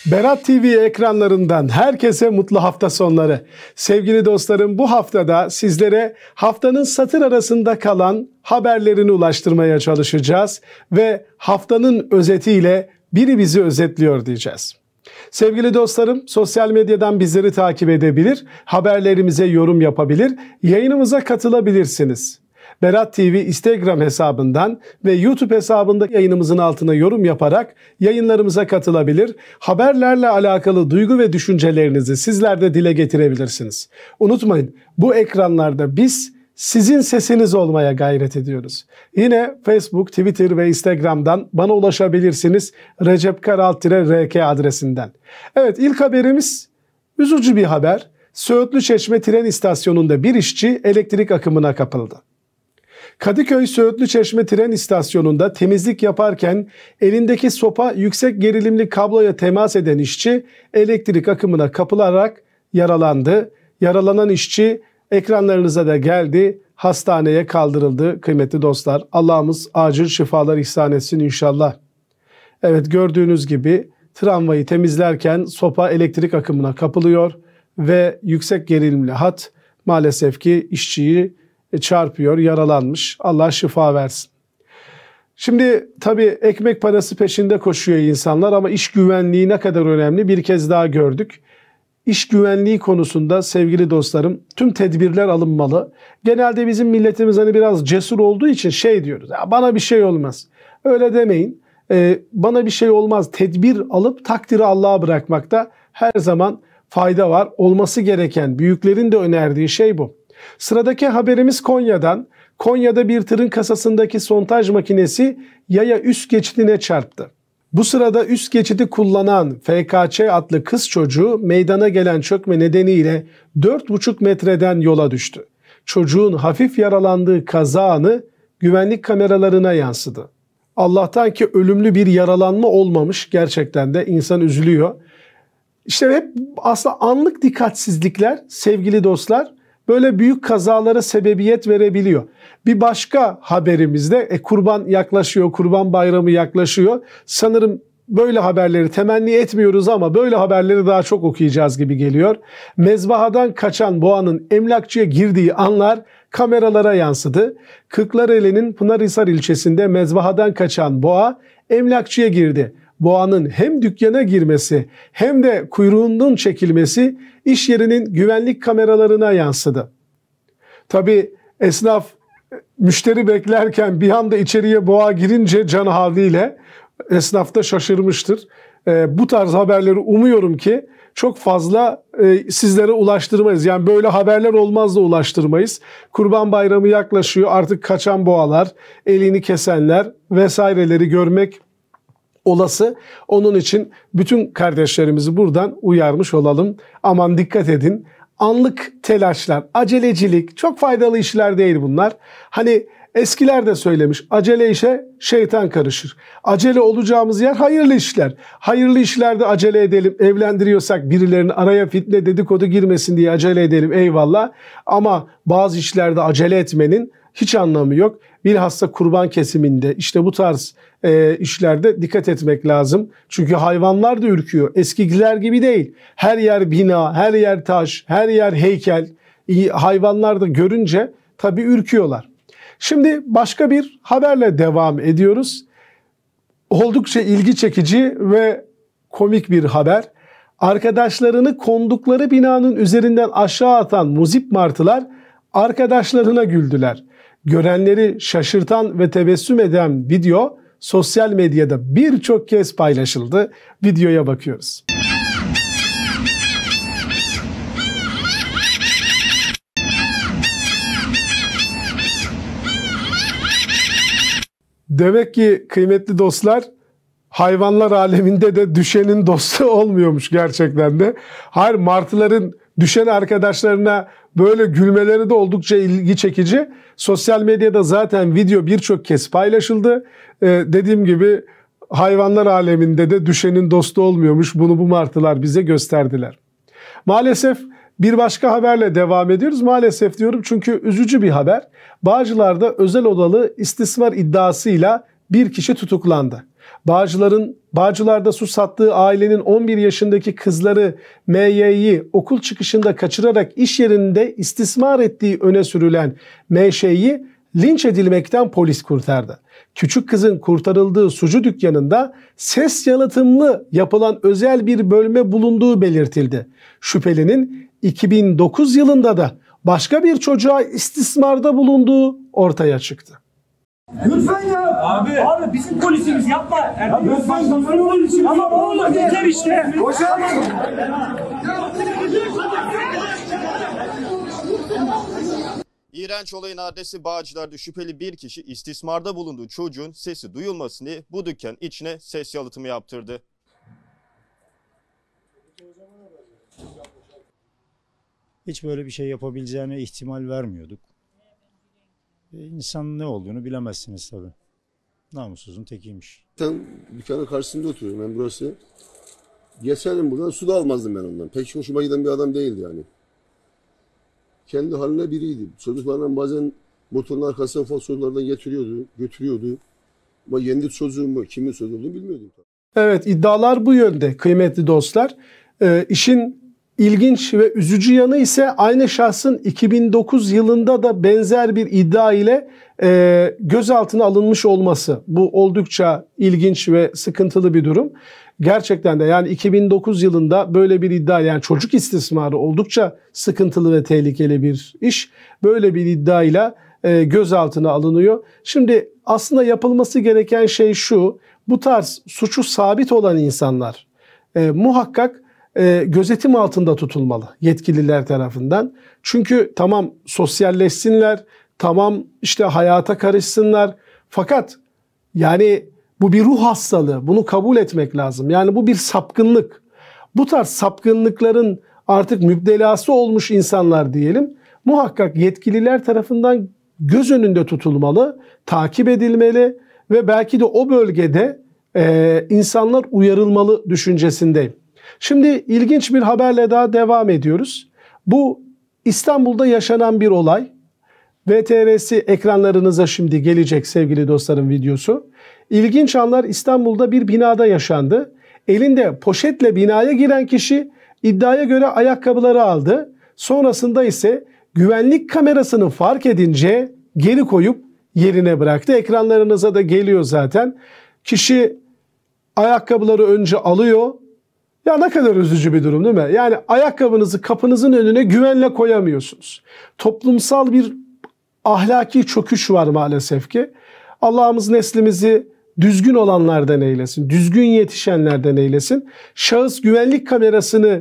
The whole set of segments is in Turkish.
Berat TV ekranlarından herkese mutlu hafta sonları. Sevgili dostlarım, bu haftada sizlere haftanın satır arasında kalan haberlerini ulaştırmaya çalışacağız ve haftanın özetiyle biri bizi özetliyor diyeceğiz. Sevgili dostlarım, sosyal medyadan bizleri takip edebilir, haberlerimize yorum yapabilir, yayınımıza katılabilirsiniz. Berat TV Instagram hesabından ve YouTube hesabında yayınımızın altına yorum yaparak yayınlarımıza katılabilir. Haberlerle alakalı duygu ve düşüncelerinizi sizler de dile getirebilirsiniz. Unutmayın, bu ekranlarda biz sizin sesiniz olmaya gayret ediyoruz. Yine Facebook, Twitter ve Instagram'dan bana ulaşabilirsiniz. Recep Karal-RK adresinden. Evet, ilk haberimiz üzücü bir haber. Söğütlü Çeşme tren istasyonunda bir işçi elektrik akımına kapıldı. Kadıköy Söğütlü Çeşme tren istasyonunda temizlik yaparken elindeki sopa yüksek gerilimli kabloya temas eden işçi elektrik akımına kapılarak yaralandı. Yaralanan işçi ekranlarınıza da geldi, hastaneye kaldırıldı kıymetli dostlar. Allah'ımız acil şifalar ihsan etsin inşallah. Evet, gördüğünüz gibi tramvayı temizlerken sopa elektrik akımına kapılıyor ve yüksek gerilimli hat maalesef ki işçiyi çarpıyor, yaralanmış. Allah şifa versin. Şimdi tabii ekmek parası peşinde koşuyor insanlar ama iş güvenliği ne kadar önemli bir kez daha gördük. İş güvenliği konusunda sevgili dostlarım tüm tedbirler alınmalı. Genelde bizim milletimiz hani biraz cesur olduğu için şey diyoruz. Ya bana bir şey olmaz. Öyle demeyin. Bana bir şey olmaz. Tedbir alıp takdiri Allah'a bırakmakta her zaman fayda var. Olması gereken, büyüklerin de önerdiği şey bu. Sıradaki haberimiz Konya'dan. Konya'da bir tırın kasasındaki sontaj makinesi yaya üst geçidine çarptı. Bu sırada üst geçidi kullanan FKÇ adlı kız çocuğu meydana gelen çökme nedeniyle 4,5 metreden yola düştü. Çocuğun hafif yaralandığı kaza anı güvenlik kameralarına yansıdı. Allah'tan ki ölümlü bir yaralanma olmamış, gerçekten de insan üzülüyor. İşte hep aslında anlık dikkatsizlikler sevgili dostlar böyle büyük kazalara sebebiyet verebiliyor. Bir başka haberimizde kurban yaklaşıyor, kurban bayramı yaklaşıyor. Sanırım böyle haberleri temenni etmiyoruz ama böyle haberleri daha çok okuyacağız gibi geliyor. Mezbahadan kaçan boğanın emlakçıya girdiği anlar kameralara yansıdı. Kırklareli'nin Pınarhisar ilçesinde mezbahadan kaçan boğa emlakçıya girdi. Boğanın hem dükkana girmesi hem de kuyruğunun çekilmesi iş yerinin güvenlik kameralarına yansıdı. Tabii esnaf müşteri beklerken bir anda içeriye boğa girince can havliyle esnaf da şaşırmıştır. Bu tarz haberleri umuyorum ki çok fazla sizlere ulaştırmayız. Yani böyle haberler olmaz da ulaştırmayız. Kurban Bayramı yaklaşıyor, artık kaçan boğalar, elini kesenler vesaireleri görmek olası. Onun için bütün kardeşlerimizi buradan uyarmış olalım. Aman dikkat edin. Anlık telaşlar, acelecilik çok faydalı işler değil bunlar. Hani eskiler de söylemiş, acele işe şeytan karışır. Acele olacağımız yer hayırlı işler. Hayırlı işlerde acele edelim. Evlendiriyorsak birilerini araya fitne dedikodu girmesin diye acele edelim, eyvallah. Ama bazı işlerde acele etmenin hiç anlamı yok. Bilhassa kurban kesiminde işte bu tarz işlerde dikkat etmek lazım. Çünkü hayvanlar da ürküyor. Eskiler gibi değil. Her yer bina, her yer taş, her yer heykel. Hayvanlar da görünce tabii ürküyorlar. Şimdi başka bir haberle devam ediyoruz. Oldukça ilgi çekici ve komik bir haber. Arkadaşlarını kondukları binanın üzerinden aşağı atan muzip martılar arkadaşlarına güldüler. Görenleri şaşırtan ve tebessüm eden video sosyal medyada birçok kez paylaşıldı. Videoya bakıyoruz. Demek ki kıymetli dostlar, hayvanlar aleminde de düşenin dostu olmuyormuş gerçekten de. Hayır, martıların düşen arkadaşlarına böyle gülmeleri de oldukça ilgi çekici. Sosyal medyada zaten video birçok kez paylaşıldı. Dediğim gibi hayvanlar aleminde de düşenin dostu olmuyormuş. Bunu bu martılar bize gösterdiler. Maalesef bir başka haberle devam ediyoruz. Maalesef diyorum çünkü üzücü bir haber. Bağcılar'da özel odalı istismar iddiasıyla bir kişi tutuklandı. Bağcılar'da su sattığı ailenin 11 yaşındaki kızları MY'yi okul çıkışında kaçırarak iş yerinde istismar ettiği öne sürülen MŞ'yi linç edilmekten polis kurtardı. Küçük kızın kurtarıldığı sucu dükkanında ses yalıtımlı yapılan özel bir bölme bulunduğu belirtildi. Şüphelinin 2009 yılında da başka bir çocuğa istismarda bulunduğu ortaya çıktı. Lütfen ya. Abi bizim polisimiz yapma. Ya lütfen ama oğlum yeter işte. Boşan. İğrenç olayın adresi Bağcılar'da şüpheli bir kişi istismarda bulunduğu çocuğun sesi duyulmasın diye bu dükkan içine ses yalıtımı yaptırdı. Hiç böyle bir şey yapabileceğine ihtimal vermiyorduk. İnsanın ne olduğunu bilemezsiniz tabii. Namussuzun tekiymiş. Ben dükkanın karşısında oturuyorum, ben burası. Geçerim buradan, su da almazdım ben ondan. Pek hoşuma giden bir adam değildi yani. Kendi haline biriydi. Çocuklarla bazen motorun arkasına ufak çocuklardan götürüyordu. Ama kendi çocuğum mu, kimin çocuğu olduğunu bilmiyordum. Evet, iddialar bu yönde kıymetli dostlar. İşin ilginç ve üzücü yanı ise aynı şahsın 2009 yılında da benzer bir iddia ile gözaltına alınmış olması. Bu oldukça ilginç ve sıkıntılı bir durum. Gerçekten de yani 2009 yılında böyle bir iddia, yani çocuk istismarı oldukça sıkıntılı ve tehlikeli bir iş. Böyle bir iddiayla gözaltına alınıyor. Şimdi aslında yapılması gereken şey şu: bu tarz suçu sabit olan insanlar muhakkak gözetim altında tutulmalı yetkililer tarafından. Çünkü tamam sosyalleşsinler, tamam işte hayata karışsınlar. Fakat yani bu bir ruh hastalığı. Bunu kabul etmek lazım. Yani bu bir sapkınlık. Bu tarz sapkınlıkların artık müptelası olmuş insanlar diyelim, muhakkak yetkililer tarafından göz önünde tutulmalı, takip edilmeli ve belki de o bölgede insanlar uyarılmalı düşüncesindeyim. Şimdi ilginç bir haberle daha devam ediyoruz. Bu İstanbul'da yaşanan bir olay. VTR'si ekranlarınıza şimdi gelecek sevgili dostlarım, videosu. İlginç anlar İstanbul'da bir binada yaşandı. Elinde poşetle binaya giren kişi iddiaya göre ayakkabıları aldı. Sonrasında ise güvenlik kamerasını fark edince geri koyup yerine bıraktı. Ekranlarınıza da geliyor zaten. Kişi ayakkabıları önce alıyor. Ya ne kadar üzücü bir durum değil mi? Yani ayakkabınızı kapınızın önüne güvenle koyamıyorsunuz. Toplumsal bir ahlaki çöküş var maalesef ki. Allah'ımız neslimizi düzgün olanlardan eylesin, düzgün yetişenlerden eylesin. Şahıs güvenlik kamerasını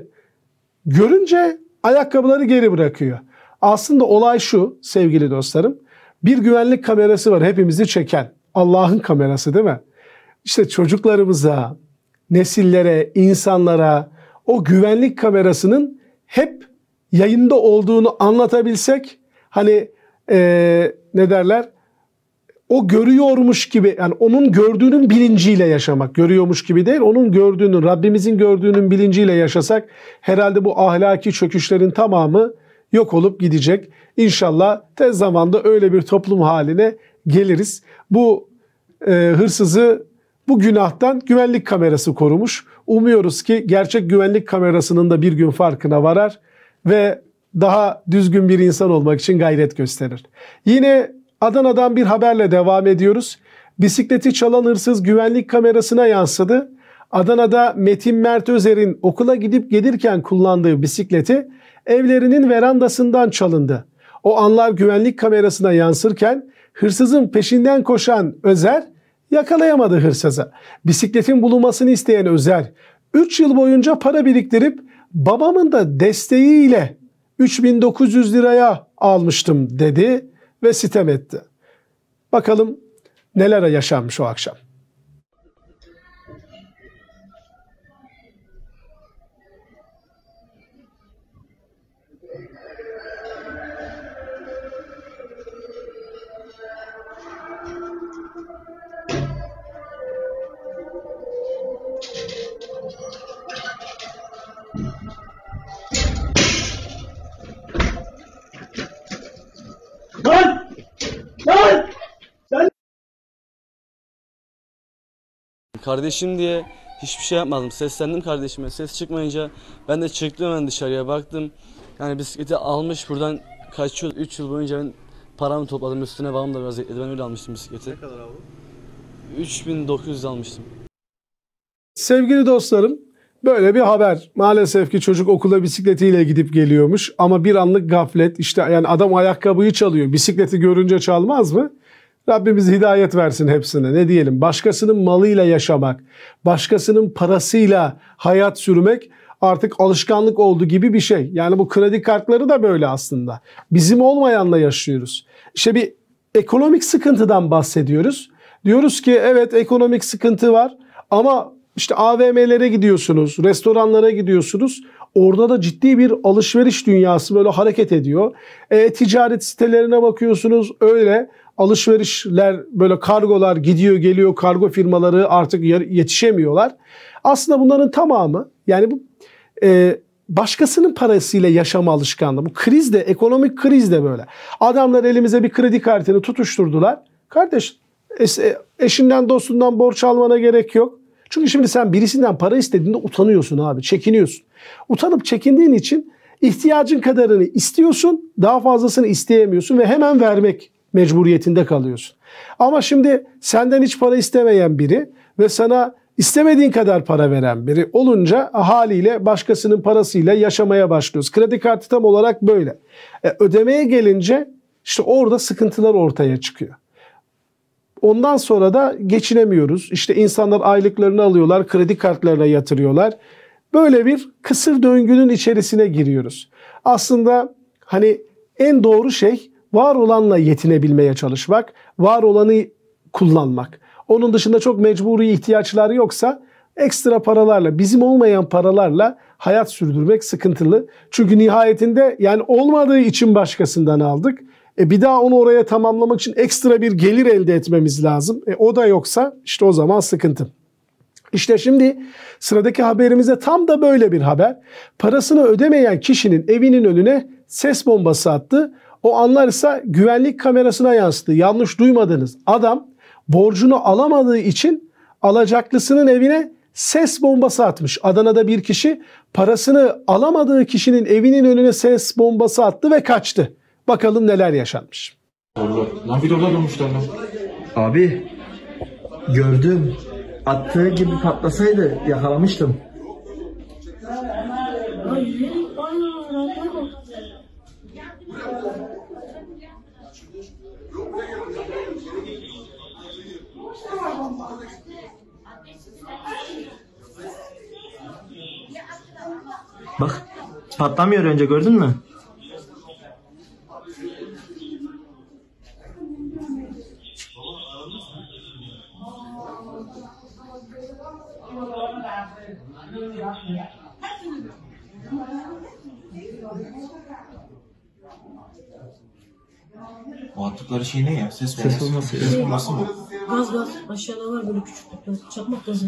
görünce ayakkabıları geri bırakıyor. Aslında olay şu sevgili dostlarım. Bir güvenlik kamerası var hepimizi çeken. Allah'ın kamerası değil mi? İşte çocuklarımıza, nesillere, insanlara o güvenlik kamerasının hep yayında olduğunu anlatabilsek, hani ne derler? O görüyormuş gibi, yani onun gördüğünün bilinciyle yaşamak, görüyormuş gibi değil, onun gördüğünün, Rabbimizin gördüğünün bilinciyle yaşasak herhalde bu ahlaki çöküşlerin tamamı yok olup gidecek. İnşallah tez zamanda öyle bir toplum haline geliriz. Bu hırsızı bu günahtan güvenlik kamerası korumuş. Umuyoruz ki gerçek güvenlik kamerasının da bir gün farkına varar ve daha düzgün bir insan olmak için gayret gösterir. Yine Adana'dan bir haberle devam ediyoruz. Bisikleti çalan hırsız güvenlik kamerasına yansıdı. Adana'da Metin Mert Özer'in okula gidip gelirken kullandığı bisikleti evlerinin verandasından çalındı. O anlar güvenlik kamerasına yansırken hırsızın peşinden koşan Özer yakalayamadı hırsızı. Bisikletin bulunmasını isteyen Özer 3 yıl boyunca para biriktirip babamın da desteğiyle 3.900 liraya almıştım dedi ve sitem etti. Bakalım neler yaşanmış o akşam. Lan! Lan! kardeşim diye hiçbir şey yapmadım. Seslendim kardeşime. Ses çıkmayınca ben de çıktım, hemen dışarıya baktım. Yani bisikleti almış buradan kaçıyor. 3 yıl boyunca ben paramı topladım. Üstüne babam da biraz ekledi. Ben öyle almıştım bisikleti. Ne kadar abi? 3900 almıştım. Sevgili dostlarım, böyle bir haber. Maalesef ki çocuk okula bisikletiyle gidip geliyormuş ama bir anlık gaflet. İşte yani adam ayakkabıyı çalıyor. Bisikleti görünce çalmaz mı? Rabbimiz hidayet versin hepsine. Ne diyelim? Başkasının malıyla yaşamak, başkasının parasıyla hayat sürmek artık alışkanlık oldu gibi bir şey. Yani bu kredi kartları da böyle aslında. Bizim olmayanla yaşıyoruz. İşte bir ekonomik sıkıntıdan bahsediyoruz. Diyoruz ki evet, ekonomik sıkıntı var ama işte AVM'lere gidiyorsunuz, restoranlara gidiyorsunuz. Orada da ciddi bir alışveriş dünyası böyle hareket ediyor. Ticaret sitelerine bakıyorsunuz, öyle alışverişler, böyle kargolar gidiyor geliyor, kargo firmaları artık yetişemiyorlar. Aslında bunların tamamı, yani bu başkasının parasıyla yaşama alışkanlığı. Bu kriz de, ekonomik kriz de böyle. Adamlar elimize bir kredi kartını tutuşturdular. Kardeş, eşinden dostundan borç almana gerek yok. Çünkü şimdi sen birisinden para istediğinde utanıyorsun abi, çekiniyorsun. Utanıp çekindiğin için ihtiyacın kadarını istiyorsun, daha fazlasını isteyemiyorsun ve hemen vermek mecburiyetinde kalıyorsun. Ama şimdi senden hiç para istemeyen biri ve sana istemediğin kadar para veren biri olunca haliyle başkasının parasıyla yaşamaya başlıyoruz. Kredi kartı tam olarak böyle. Ödemeye gelince işte orada sıkıntılar ortaya çıkıyor. Ondan sonra da geçinemiyoruz. İşte insanlar aylıklarını alıyorlar, kredi kartlarına yatırıyorlar. Böyle bir kısır döngünün içerisine giriyoruz. Aslında hani en doğru şey var olanla yetinebilmeye çalışmak, var olanı kullanmak. Onun dışında çok mecburi ihtiyaçları yoksa ekstra paralarla, bizim olmayan paralarla hayat sürdürmek sıkıntılı. Çünkü nihayetinde yani olmadığı için başkasından aldık. Bir daha onu oraya tamamlamak için ekstra bir gelir elde etmemiz lazım. O da yoksa işte o zaman sıkıntı. İşte şimdi sıradaki haberimizde tam da böyle bir haber. Parasını ödemeyen kişinin evinin önüne ses bombası attı. O anlar ise güvenlik kamerasına yansıdı. Yanlış duymadınız. Adam borcunu alamadığı için alacaklısının evine ses bombası atmış. Adana'da bir kişi parasını alamadığı kişinin evinin önüne ses bombası attı ve kaçtı. Bakalım neler yaşanmış. Lan bir orada durmuşlar lan. Abi gördüm. Attığı gibi patlasaydı yakalamıştım. Bak patlamıyor, önce gördün mü? O attıkları şey ne ya? Ses olması. Ses olması mı? Gaz aşağıda var böyle küçük çakmak gazı.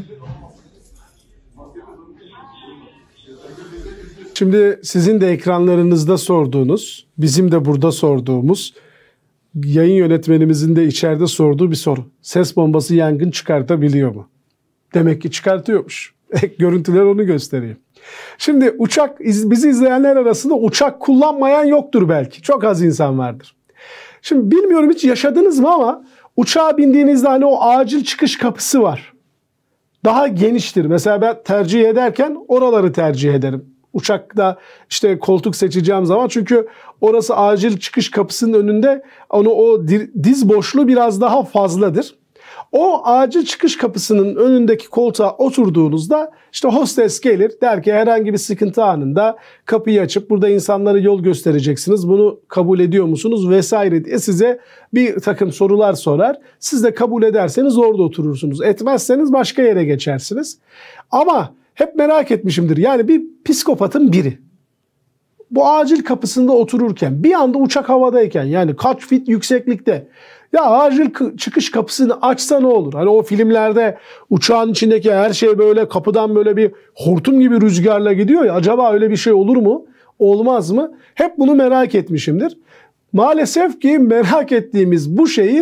Şimdi sizin de ekranlarınızda sorduğunuz, bizim de burada sorduğumuz, yayın yönetmenimizin de içeride sorduğu bir soru. Ses bombası yangın çıkartabiliyor mu? Demek ki çıkartıyormuş. Görüntüler onu gösteriyor. Şimdi bizi izleyenler arasında uçak kullanmayan yoktur belki. Çok az insan vardır. Şimdi bilmiyorum hiç yaşadınız mı ama uçağa bindiğinizde hani o acil çıkış kapısı var. Daha geniştir. Mesela ben tercih ederken oraları tercih ederim. Uçakta işte koltuk seçeceğim zaman, çünkü orası acil çıkış kapısının önünde, o diz boşluğu biraz daha fazladır. O acil çıkış kapısının önündeki koltuğa oturduğunuzda işte hostes gelir, der ki herhangi bir sıkıntı anında kapıyı açıp burada insanlara yol göstereceksiniz, bunu kabul ediyor musunuz vesaire diye size bir takım sorular sorar. Siz de kabul ederseniz orada oturursunuz, etmezseniz başka yere geçersiniz. Ama hep merak etmişimdir, yani bir psikopatın biri bu acil kapısında otururken bir anda uçak havadayken, yani kaç fit yükseklikte, ya acil çıkış kapısını açsa ne olur? Hani o filmlerde uçağın içindeki her şey böyle kapıdan böyle bir hortum gibi rüzgarla gidiyor ya, acaba öyle bir şey olur mu? Olmaz mı? Hep bunu merak etmişimdir. Maalesef ki merak ettiğimiz bu şeyi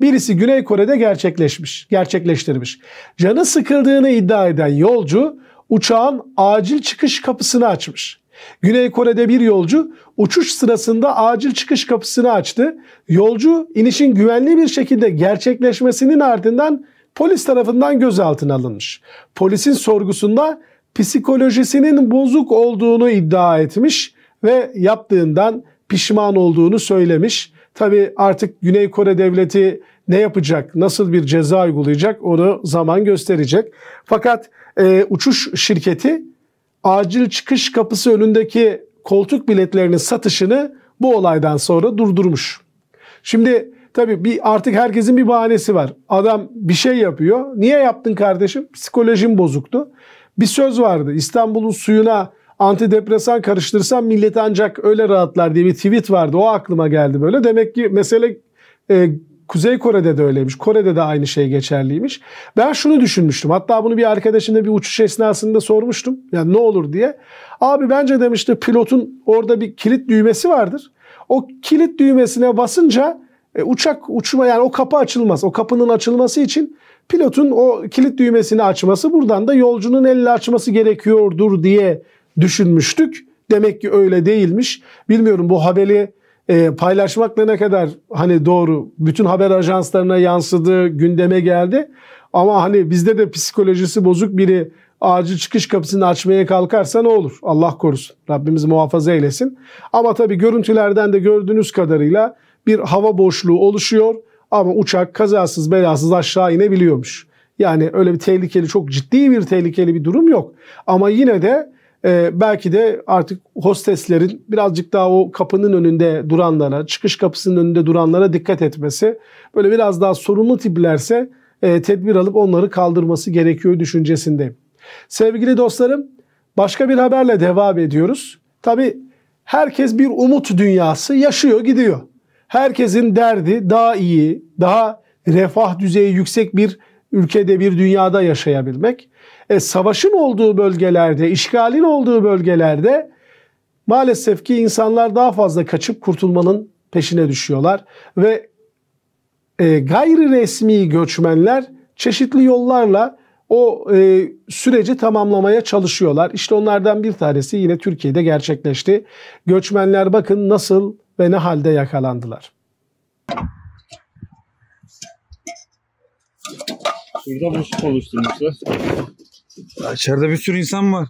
birisi Güney Kore'de gerçekleştirmiş. Canı sıkıldığını iddia eden yolcu uçağın acil çıkış kapısını açmış. Güney Kore'de bir yolcu uçuş sırasında acil çıkış kapısını açtı. Yolcu inişin güvenli bir şekilde gerçekleşmesinin ardından polis tarafından gözaltına alınmış. Polisin sorgusunda psikolojisinin bozuk olduğunu iddia etmiş ve yaptığından pişman olduğunu söylemiş. Tabii artık Güney Kore devleti ne yapacak, nasıl bir ceza uygulayacak onu zaman gösterecek. Fakat uçuş şirketi acil çıkış kapısı önündeki koltuk biletlerinin satışını bu olaydan sonra durdurmuş. Şimdi tabii artık herkesin bir bahanesi var. Adam bir şey yapıyor. Niye yaptın kardeşim? Psikolojim bozuktu. Bir söz vardı. İstanbul'un suyuna antidepresan karıştırsan millet ancak öyle rahatlar diye bir tweet vardı. O aklıma geldi böyle. Demek ki mesele Kuzey Kore'de de öyleymiş. Kore'de de aynı şey geçerliymiş. Ben şunu düşünmüştüm. Hatta bunu bir arkadaşımla bir uçuş esnasında sormuştum. Yani ne olur diye. Abi bence demişti pilotun orada bir kilit düğmesi vardır. O kilit düğmesine basınca uçak uçma yani o kapı açılmaz. O kapının açılması için pilotun o kilit düğmesini açması buradan da yolcunun elle açması gerekiyordur diye düşünmüştük. Demek ki öyle değilmiş. Bilmiyorum bu haberi paylaşmakla ne kadar hani doğru bütün haber ajanslarına yansıdı, gündeme geldi. Ama hani bizde de psikolojisi bozuk biri acil çıkış kapısını açmaya kalkarsa ne olur? Allah korusun. Rabbimiz muhafaza eylesin. Ama tabii görüntülerden de gördüğünüz kadarıyla bir hava boşluğu oluşuyor ama uçak kazasız belasız aşağı inebiliyormuş. Yani öyle bir tehlikeli, çok ciddi bir tehlikeli bir durum yok. Ama yine de belki de artık hosteslerin birazcık daha o kapının önünde duranlara, çıkış kapısının önünde duranlara dikkat etmesi, böyle biraz daha sorunlu tiplerse tedbir alıp onları kaldırması gerekiyor düşüncesindeyim. Sevgili dostlarım, başka bir haberle devam ediyoruz. Tabii herkes bir umut dünyası yaşıyor, gidiyor. Herkesin derdi daha iyi, daha refah düzeyi yüksek bir ülkede, bir dünyada yaşayabilmek. Savaşın olduğu bölgelerde, işgalin olduğu bölgelerde maalesef ki insanlar daha fazla kaçıp kurtulmanın peşine düşüyorlar. Ve gayri resmi göçmenler çeşitli yollarla o süreci tamamlamaya çalışıyorlar. İşte onlardan bir tanesi yine Türkiye'de gerçekleşti. Göçmenler bakın nasıl ve ne halde yakalandılar. Şurada boşluk oluşturmuşlar. İçeride bir sürü insan var.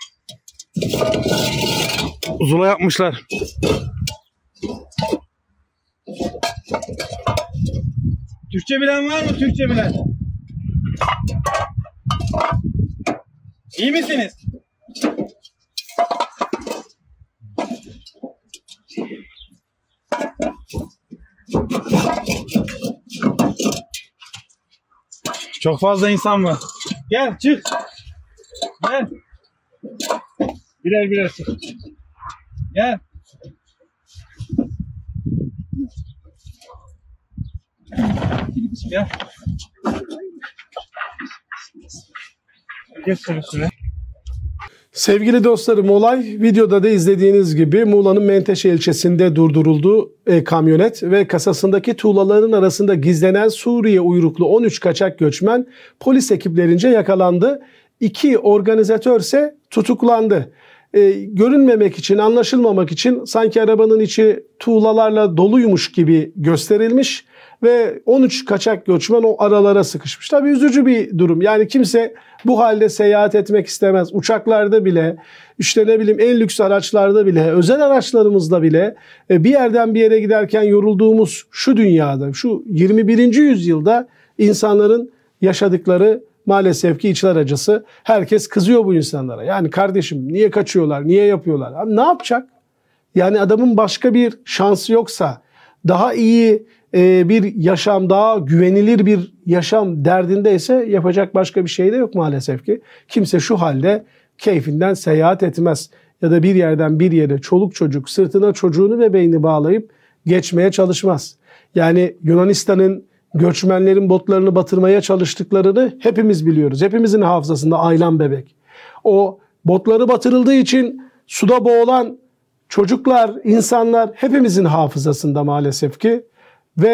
Zula yapmışlar. Türkçe bilen var mı? Türkçe bilen. İyi misiniz? Çok fazla insan var. Gel çık. Gel. Birer çık. Gel. Gel. Geç üstüne. Sevgili dostlarım, olay videoda da izlediğiniz gibi Muğla'nın Menteşe ilçesinde durduruldu kamyonet ve kasasındaki tuğlaların arasında gizlenen Suriye uyruklu 13 kaçak göçmen polis ekiplerince yakalandı. 2 organizatör ise tutuklandı. Görünmemek için, anlaşılmamak için sanki arabanın içi tuğlalarla doluymuş gibi gösterilmiş ve 13 kaçak göçmen o aralara sıkışmış. Tabii üzücü bir durum. Yani kimse bu halde seyahat etmek istemez. Uçaklarda bile, işte ne bileyim en lüks araçlarda bile, özel araçlarımızda bile bir yerden bir yere giderken yorulduğumuz şu dünyada, şu 21. yüzyılda insanların yaşadıkları maalesef ki içler acısı. Herkes kızıyor bu insanlara. Yani kardeşim niye kaçıyorlar, niye yapıyorlar? Abi ne yapacak? Yani adamın başka bir şansı yoksa, daha iyi bir yaşam, daha güvenilir bir yaşam derdindeyse yapacak başka bir şey de yok maalesef ki. Kimse şu halde keyfinden seyahat etmez. Ya da bir yerden bir yere çoluk çocuk sırtına çocuğunu bebeğini bağlayıp geçmeye çalışmaz. Yani Yunanistan'ın göçmenlerin botlarını batırmaya çalıştıklarını hepimiz biliyoruz. Hepimizin hafızasında Aylan bebek. O botları batırıldığı için suda boğulan çocuklar, insanlar hepimizin hafızasında maalesef ki. Ve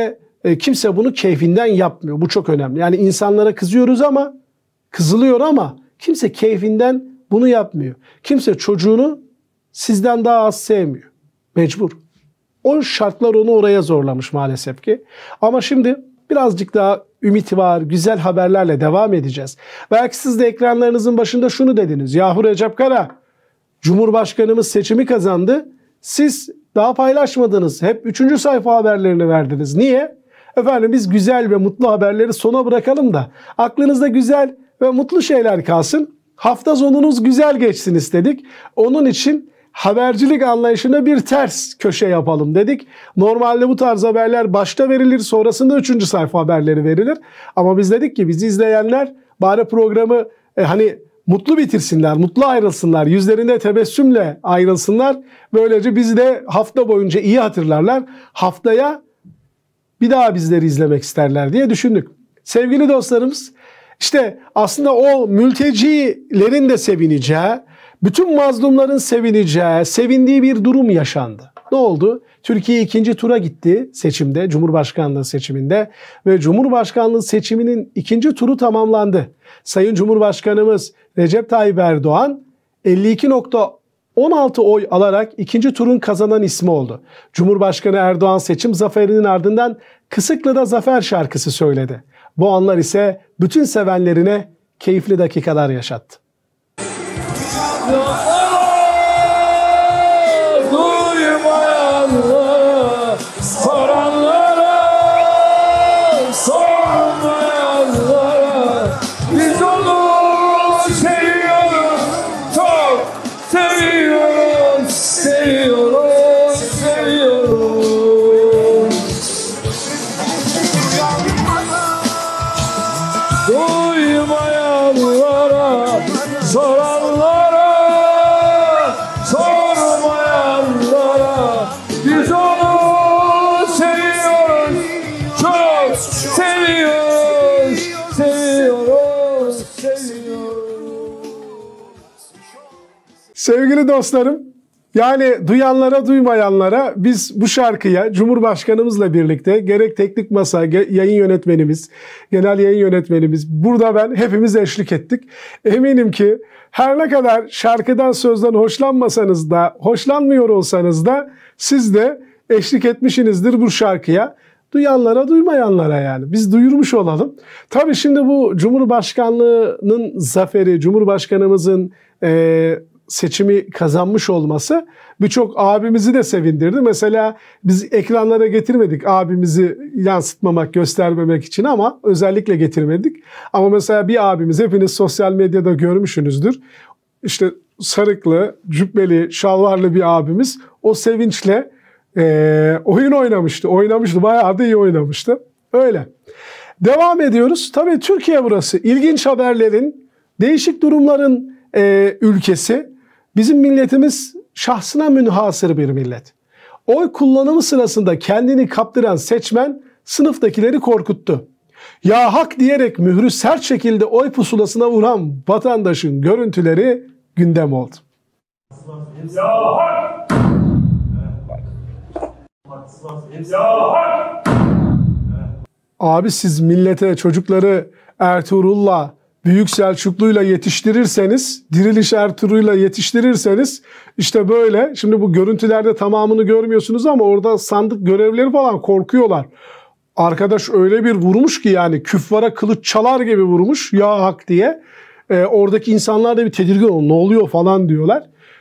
kimse bunu keyfinden yapmıyor. Bu çok önemli. Yani insanlara kızıyoruz ama, kızılıyor ama kimse keyfinden bunu yapmıyor. Kimse çocuğunu sizden daha az sevmiyor. Mecbur. O şartlar onu oraya zorlamış maalesef ki. Ama şimdi birazcık daha ümit var, güzel haberlerle devam edeceğiz. Belki siz de ekranlarınızın başında şunu dediniz. Yahu Recep Kara, Cumhurbaşkanımız seçimi kazandı. Siz daha paylaşmadınız. Hep 3. sayfa haberlerini verdiniz. Niye? Efendim biz güzel ve mutlu haberleri sona bırakalım da aklınızda güzel ve mutlu şeyler kalsın. Hafta sonunuz güzel geçsin istedik. Onun için habercilik anlayışına bir ters köşe yapalım dedik. Normalde bu tarz haberler başta verilir, sonrasında 3. sayfa haberleri verilir. Ama biz dedik ki bizi izleyenler bari programı hani mutlu bitirsinler, mutlu ayrılsınlar, yüzlerinde tebessümle ayrılsınlar. Böylece bizi de hafta boyunca iyi hatırlarlar. Haftaya bir daha bizleri izlemek isterler diye düşündük. Sevgili dostlarımız, işte aslında o mültecilerin de sevineceği, bütün mazlumların sevineceği, sevindiği bir durum yaşandı. Ne oldu? Türkiye 2. tura gitti seçimde, Cumhurbaşkanlığı seçiminde ve Cumhurbaşkanlığı seçiminin 2. turu tamamlandı. Sayın Cumhurbaşkanımız Recep Tayyip Erdoğan 52,16 oy alarak 2. turun kazanan ismi oldu. Cumhurbaşkanı Erdoğan seçim zaferinin ardından Kısıklı'da zafer şarkısı söyledi. Bu anlar ise bütün sevenlerine keyifli dakikalar yaşattı. Sevgili dostlarım, yani duyanlara duymayanlara biz bu şarkıya Cumhurbaşkanımızla birlikte gerek teknik masa, yayın yönetmenimiz, genel yayın yönetmenimiz, burada ben hepimiz eşlik ettik. Eminim ki her ne kadar şarkıdan sözden hoşlanmasanız da, hoşlanmıyor olsanız da siz de eşlik etmişsinizdir bu şarkıya. Duyanlara duymayanlara yani. Biz duyurmuş olalım. Tabii şimdi bu Cumhurbaşkanlığının zaferi, Cumhurbaşkanımızın seçimi kazanmış olması birçok abimizi de sevindirdi. Mesela biz ekranlara getirmedik abimizi yansıtmamak, göstermemek için ama özellikle getirmedik. Ama mesela bir abimiz, hepiniz sosyal medyada görmüşsünüzdür. İşte sarıklı, cübbeli, şalvarlı bir abimiz o sevinçle oyun oynamıştı. Bayağı da iyi oynamıştı. Öyle. Devam ediyoruz. Tabii Türkiye burası. İlginç haberlerin, değişik durumların ülkesi. Bizim milletimiz şahsına münhasır bir millet. Oy kullanımı sırasında kendini kaptıran seçmen sınıftakileri korkuttu. Ya hak diyerek mührü sert şekilde oy pusulasına vuran vatandaşın görüntüleri gündem oldu. Ya hak! Ya hak! Abi siz millete çocukları Ertuğrul'la, Büyük Selçuklu'yla yetiştirirseniz, Diriliş Ertuğrul'la yetiştirirseniz işte böyle. Şimdi bu görüntülerde tamamını görmüyorsunuz ama orada sandık görevlileri falan korkuyorlar. Arkadaş öyle bir vurmuş ki yani küffara kılıç çalar gibi vurmuş ya hak diye. Oradaki insanlar da bir tedirgin oldu. Ne oluyor falan diyorlar.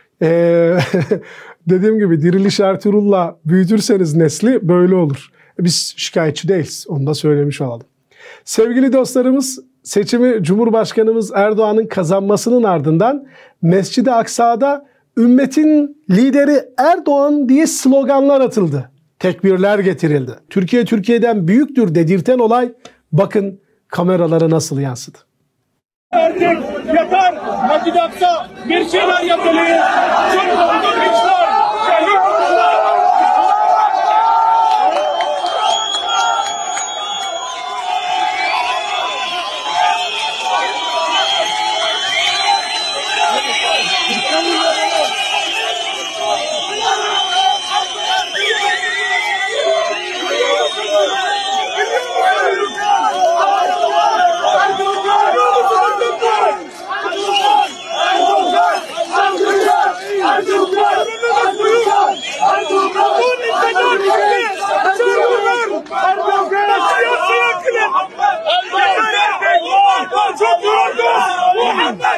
Dediğim gibi Diriliş Ertuğrul'la büyütürseniz nesli böyle olur. Biz şikayetçi değiliz. Onu da söylemiş olalım. Sevgili dostlarımız, seçimi Cumhurbaşkanımız Erdoğan'ın kazanmasının ardından Mescid-i Aksa'da ümmetin lideri Erdoğan diye sloganlar atıldı. Tekbirler getirildi. Türkiye Türkiye'den büyüktür dedirten olay bakın kameralara nasıl yansıdı. Artık yeter! Mescid-i Aksa bir şeyler yapmalıyız. Çünkü gençler şehit oldular.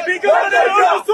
Peygamber ordusu.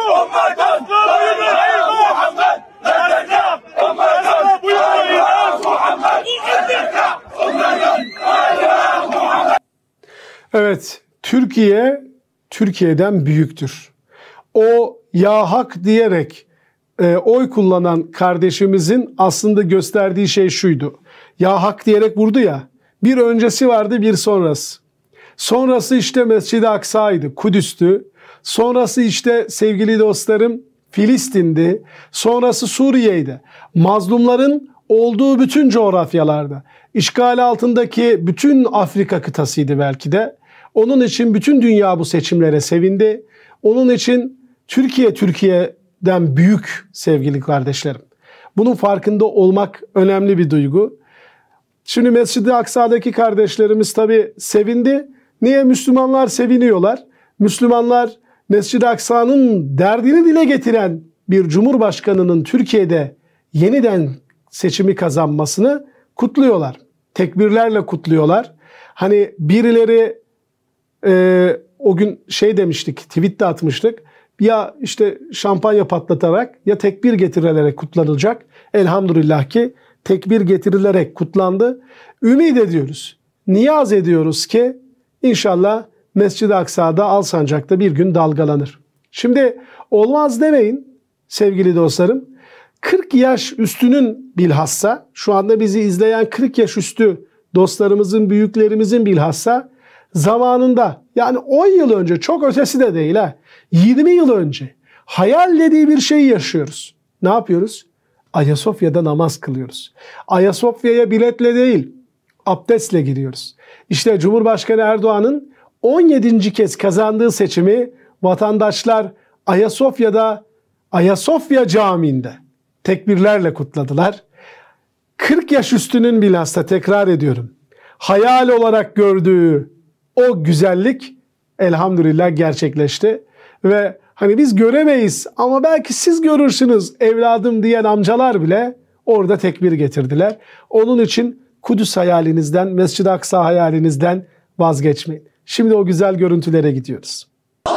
Evet, Türkiye Türkiye'den büyüktür. O ya hak diyerek oy kullanan kardeşimizin aslında gösterdiği şey şuydu. Ya hak diyerek vurdu ya. Bir öncesi vardı, bir sonrası. Sonrası işte Mescid-i Aksa'ydı, Kudüs'tü. Sonrası işte sevgili dostlarım Filistin'di. Sonrası Suriye'ydi. Mazlumların olduğu bütün coğrafyalarda. İşgal altındaki bütün Afrika kıtasıydı belki de. Onun için bütün dünya bu seçimlere sevindi. Onun için Türkiye Türkiye'den büyük sevgili kardeşlerim. Bunun farkında olmak önemli bir duygu. Şimdi Mescid-i Aksa'daki kardeşlerimiz tabii sevindi. Niye? Müslümanlar seviniyorlar. Müslümanlar Mescid-i Aksa'nın derdini dile getiren bir cumhurbaşkanının Türkiye'de yeniden seçimi kazanmasını kutluyorlar. Tekbirlerle kutluyorlar. Hani birileri o gün şey demiştik, tweet de atmıştık. Ya işte şampanya patlatarak ya tekbir getirilerek kutlanılacak. Elhamdülillah ki tekbir getirilerek kutlandı. Ümit ediyoruz, niyaz ediyoruz ki inşallah Mescid-i Aksa'da Alsancak'ta bir gün dalgalanır. Şimdi olmaz demeyin sevgili dostlarım. 40 yaş üstünün bilhassa, şu anda bizi izleyen 40 yaş üstü dostlarımızın, büyüklerimizin bilhassa zamanında, yani 10 yıl önce, çok ötesi de değil ha, 20 yıl önce hayal dediği bir şeyi yaşıyoruz. Ne yapıyoruz? Ayasofya'da namaz kılıyoruz. Ayasofya'ya biletle değil, abdestle giriyoruz. İşte Cumhurbaşkanı Erdoğan'ın 17. kez kazandığı seçimi vatandaşlar Ayasofya'da, Ayasofya Camii'nde tekbirlerle kutladılar. 40 yaş üstünün bilhassa, tekrar ediyorum, hayal olarak gördüğü o güzellik elhamdülillah gerçekleşti. Ve hani biz göremeyiz ama belki siz görürsünüz evladım diyen amcalar bile orada tekbir getirdiler. Onun için Kudüs hayalinizden, Mescid-i Aksa hayalinizden vazgeçmeyin. Şimdi o güzel görüntülere gidiyoruz.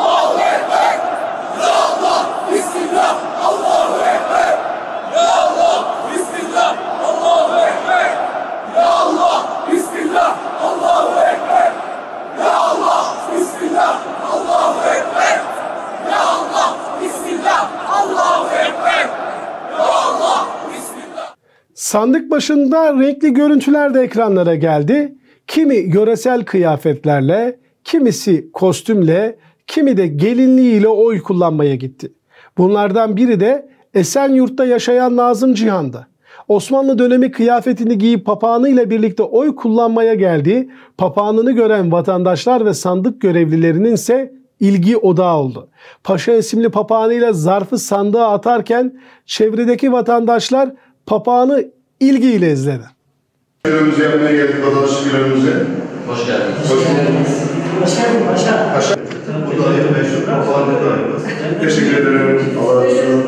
Sandık başında renkli görüntüler de ekranlara geldi. Kimi yöresel kıyafetlerle, kimisi kostümle, kimi de gelinliğiyle oy kullanmaya gitti. Bunlardan biri de Esenyurt'ta yaşayan Nazım Cihan'dı. Osmanlı dönemi kıyafetini giyip papağanıyla birlikte oy kullanmaya geldi. Papağanını gören vatandaşlar ve sandık görevlilerinin ise ilgi odağı oldu. Paşa isimli papağanıyla zarfı sandığa atarken çevredeki vatandaşlar papağanı ilgiyle izledi. Görevimizi yapmaya geldik, vatandaşlık görevimize. Hoş geldiniz. Hoş bulduk. Paşa. Burada ayı meşhur, papağan burada ayı. Teşekkür ederim. Allah razı olsun.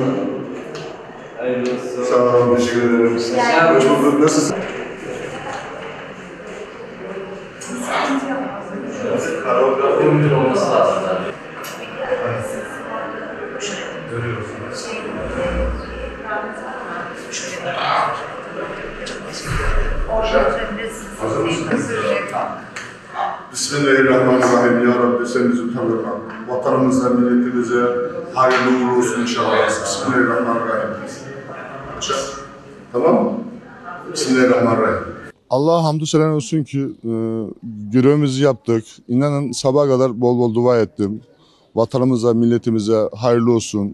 Sağ olun, teşekkür ederim. Hoş bulduk. Nasılsın? Koreografi olması lazım. Görüyorsunuz. Hazır mısınız? Bismillahirrahmanirrahim. Ya Rabbi sen bizi tanırma. Vatanımıza, milletimize hayırlı uğurlu olsun inşallah. Bismillahirrahmanirrahim. Tamam mı? Bismillahirrahmanirrahim. Allah'a hamdü selam olsun ki görevimizi yaptık. İnanın sabaha kadar bol bol dua ettim. Vatanımıza, milletimize hayırlı olsun.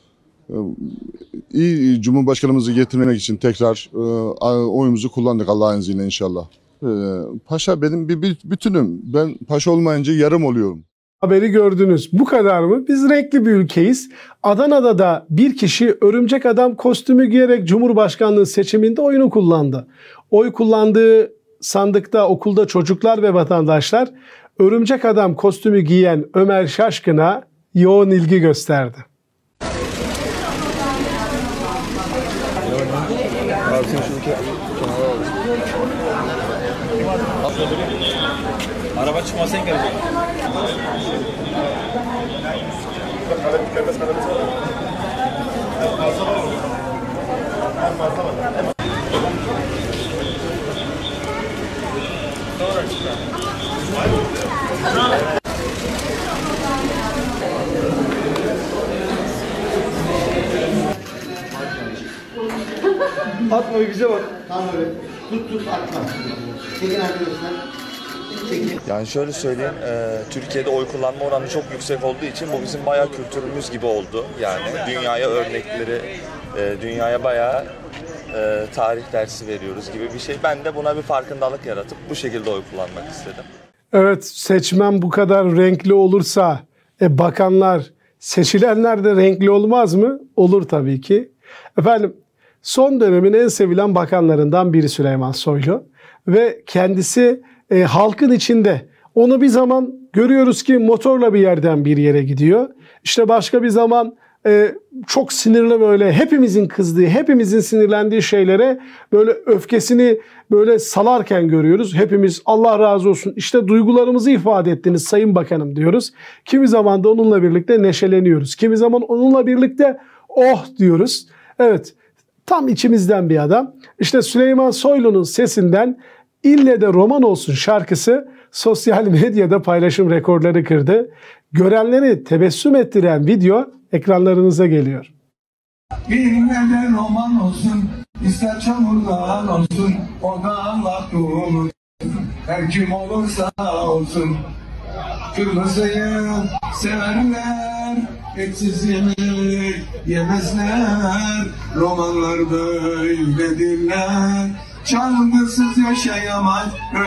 İyi Cumhurbaşkanımızı getirmek için tekrar oyumuzu kullandık Allah'ın izniyle inşallah. Paşa benim bir bütünüm. Ben paşa olmayınca yarım oluyorum. Haberi gördünüz. Bu kadar mı? Biz renkli bir ülkeyiz. Adana'da da bir kişi örümcek adam kostümü giyerek Cumhurbaşkanlığı seçiminde oyunu kullandı. Oy kullandığı sandıkta okulda çocuklar ve vatandaşlar örümcek adam kostümü giyen Ömer Şaşkın'a yoğun ilgi gösterdi. Araba çıkmasın gelecek. Atma bize bak. Tam öyle. Tut atma. Çekin arkadaşlar. Çekin. Yani şöyle söyleyeyim, Türkiye'de oy kullanma oranı çok yüksek olduğu için bu bizim bayağı kültürümüz gibi oldu. Yani dünyaya örnekleri, dünyaya bayağı tarih dersi veriyoruz gibi bir şey. Ben de buna bir farkındalık yaratıp bu şekilde oy kullanmak istedim. Evet, seçmen bu kadar renkli olursa bakanlar, seçilenler de renkli olmaz mı? Olur tabii ki. Efendim, son dönemin en sevilen bakanlarından biri Süleyman Soylu ve kendisi halkın içinde. Onu bir zaman görüyoruz ki motorla bir yerden bir yere gidiyor. İşte başka bir zaman çok sinirli, böyle hepimizin kızdığı, hepimizin sinirlendiği şeylere böyle öfkesini böyle salarken görüyoruz. Hepimiz Allah razı olsun, işte duygularımızı ifade ettiniz Sayın Bakanım diyoruz. Kimi zaman da onunla birlikte neşeleniyoruz. Kimi zaman onunla birlikte oh diyoruz. Evet, tam içimizden bir adam. İşte Süleyman Soylu'nun sesinden "İlle de Roman Olsun" şarkısı sosyal medyada paylaşım rekorları kırdı. Görenleri tebessüm ettiren video ekranlarınıza geliyor. İlle de roman olsun, ister çamurdan olsun, o da Allah doğru. Her kim olursa olsun. Kırmızıyı severler, etsiz yemek yemezler. Romanlar böyledirler. Çalgısız yaşayamaz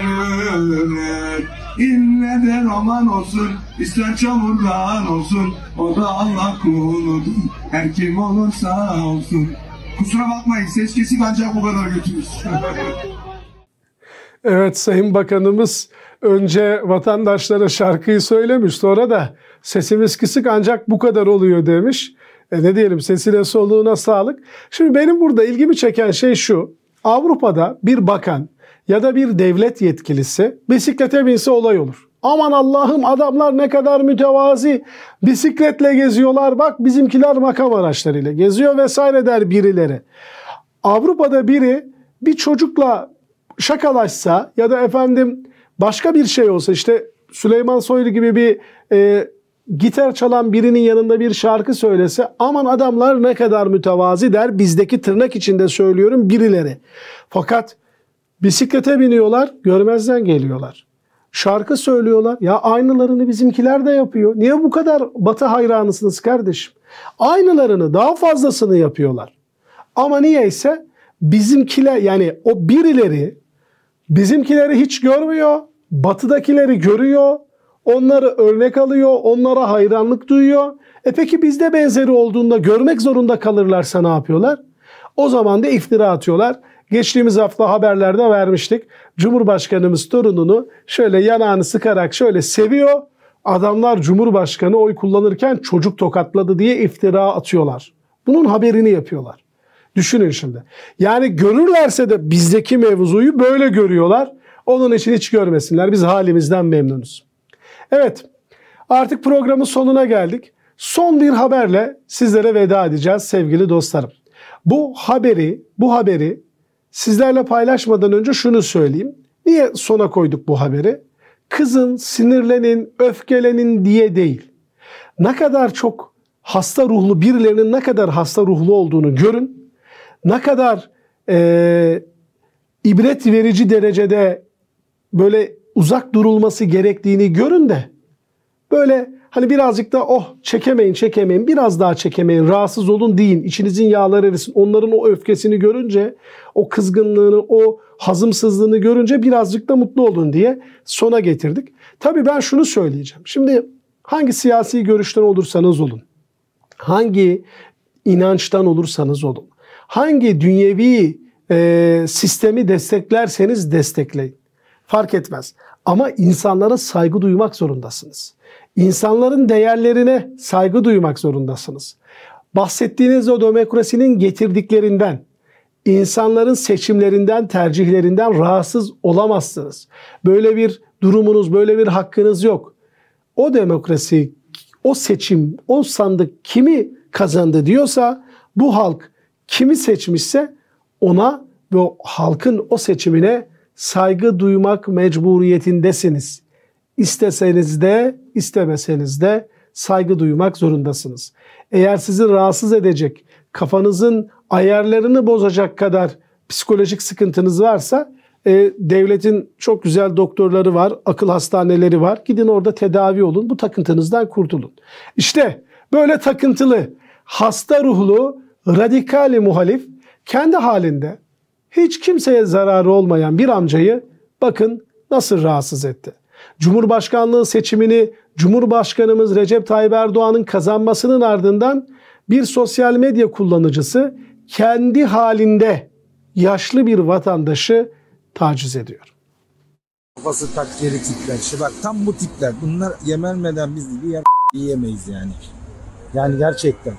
ölürler. İlle de roman olsun, ister çamurdan olsun, o da Allah kuludur. Her kim olursa olsun. Kusura bakmayın, ses kesik ancak bu kadar götürür. Evet, Sayın Bakanımız önce vatandaşlara şarkıyı söylemiş, sonra da sesimiz kısık ancak bu kadar oluyor demiş. Ne diyelim, sesine soluğuna sağlık. Şimdi benim burada ilgimi çeken şey şu: Avrupa'da bir bakan ya da bir devlet yetkilisi bisiklete binse olay olur. Aman Allah'ım, adamlar ne kadar mütevazi, bisikletle geziyorlar, bak bizimkiler makam araçlarıyla geziyor vesaire der birileri. Avrupa'da biri bir çocukla şakalaşsa ya da efendim başka bir şey olsa, işte Süleyman Soylu gibi bir gitar çalan birinin yanında bir şarkı söylese, aman adamlar ne kadar mütevazi der bizdeki, tırnak içinde söylüyorum, birileri. Fakat bisiklete biniyorlar, görmezden geliyorlar. Şarkı söylüyorlar, ya aynılarını bizimkiler de yapıyor. Niye bu kadar Batı hayranısınız kardeşim? Aynılarını, daha fazlasını yapıyorlar. Ama niyeyse bizimkiler, yani o birileri bizimkileri hiç görmüyor, Batı'dakileri görüyor, onları örnek alıyor, onlara hayranlık duyuyor. Peki bizde benzeri olduğunda görmek zorunda kalırlarsa ne yapıyorlar? O zaman da iftira atıyorlar. Geçtiğimiz hafta haberlerde vermiştik. Cumhurbaşkanımız torununu şöyle yanağını sıkarak şöyle seviyor. Adamlar Cumhurbaşkanı oy kullanırken çocuk tokatladı diye iftira atıyorlar. Bunun haberini yapıyorlar. Düşünün şimdi. Yani görürlerse de bizdeki mevzuyu böyle görüyorlar. Onun için hiç görmesinler. Biz halimizden memnunuz. Evet, artık programın sonuna geldik. Son bir haberle sizlere veda edeceğiz sevgili dostlarım. Bu haberi sizlerle paylaşmadan önce şunu söyleyeyim. Niye sona koyduk bu haberi? Kızın, sinirlenin, öfkelenin diye değil. Ne kadar çok hasta ruhlu, birilerinin ne kadar hasta ruhlu olduğunu görün. Ne kadar ibret verici derecede böyle uzak durulması gerektiğini görün de böyle hani birazcık da çekemeyin, biraz daha çekemeyin, rahatsız olun deyin, içinizin yağları erisin. Onların o öfkesini görünce, o kızgınlığını, o hazımsızlığını görünce birazcık da mutlu olun diye sona getirdik. Tabii ben şunu söyleyeceğim. Şimdi hangi siyasi görüşten olursanız olun, hangi inançtan olursanız olun, hangi dünyevi sistemi desteklerseniz destekleyin. Fark etmez. Ama insanlara saygı duymak zorundasınız. İnsanların değerlerine saygı duymak zorundasınız. Bahsettiğiniz o demokrasinin getirdiklerinden, insanların seçimlerinden, tercihlerinden rahatsız olamazsınız. Böyle bir durumunuz, böyle bir hakkınız yok. O demokrasi, o seçim, o sandık kimi kazandı diyorsa, bu halk kimi seçmişse ona ve o halkın o seçimine saygı duymak mecburiyetindesiniz. İsteseniz de istemeseniz de saygı duymak zorundasınız. Eğer sizi rahatsız edecek, kafanızın ayarlarını bozacak kadar psikolojik sıkıntınız varsa devletin çok güzel doktorları var, akıl hastaneleri var. Gidin orada tedavi olun, bu takıntınızdan kurtulun. İşte böyle takıntılı, hasta ruhlu, radikali muhalif, kendi halinde hiç kimseye zararı olmayan bir amcayı bakın nasıl rahatsız etti. Cumhurbaşkanlığı seçimini Cumhurbaşkanımız Recep Tayyip Erdoğan'ın kazanmasının ardından bir sosyal medya kullanıcısı kendi halinde yaşlı bir vatandaşı taciz ediyor. Kafası takkeli tipler. İşte bak tam bu tipler. Bunlar yemelmeden biz bir yer yiyemeyiz yani. Yani gerçekten.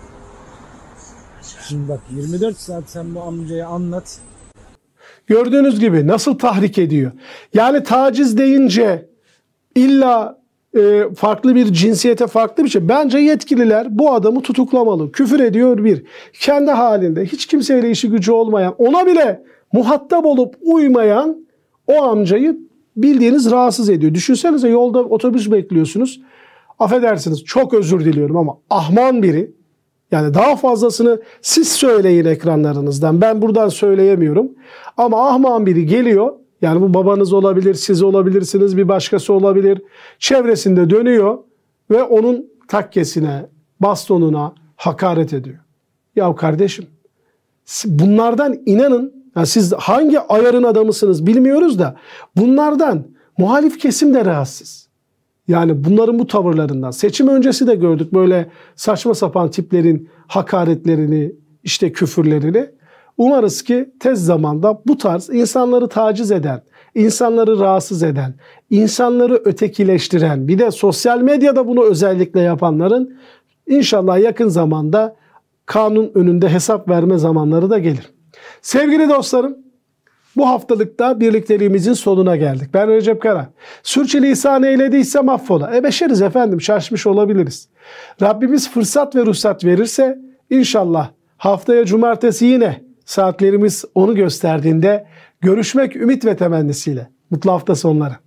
Şimdi bak 24 saat sen bu amcaya anlat. Gördüğünüz gibi nasıl tahrik ediyor. Yani taciz deyince illa farklı bir cinsiyete farklı bir şey. Bence yetkililer bu adamı tutuklamalı. Küfür ediyor bir. Kendi halinde hiç kimseyle işi gücü olmayan, ona bile muhatap olup uymayan o amcayı bildiğiniz rahatsız ediyor. Düşünsenize yolda otobüs bekliyorsunuz. Affedersiniz, çok özür diliyorum ama ahman biri, yani daha fazlasını siz söyleyin ekranlarınızdan. Ben buradan söyleyemiyorum. Ama ahman biri geliyor. Yani bu babanız olabilir, siz olabilirsiniz, bir başkası olabilir. Çevresinde dönüyor ve onun takkesine, bastonuna hakaret ediyor. Ya kardeşim, bunlardan inanın, yani siz hangi ayarın adamısınız bilmiyoruz da bunlardan muhalif kesim de rahatsız. Yani bunların bu tavırlarından. Seçim öncesi de gördük böyle saçma sapan tiplerin hakaretlerini, işte küfürlerini. Umarız ki tez zamanda bu tarz insanları taciz eden, insanları rahatsız eden, insanları ötekileştiren, bir de sosyal medyada bunu özellikle yapanların inşallah yakın zamanda kanun önünde hesap verme zamanları da gelir. Sevgili dostlarım, bu haftalıkta birlikteliğimizin sonuna geldik. Ben Recep Kara. Sürçülisan eylediysem affola. Beşeriz efendim, şaşmış olabiliriz. Rabbimiz fırsat ve ruhsat verirse inşallah haftaya cumartesi yine saatlerimiz onu gösterdiğinde görüşmek ümit ve temennisiyle. Mutlu hafta sonları.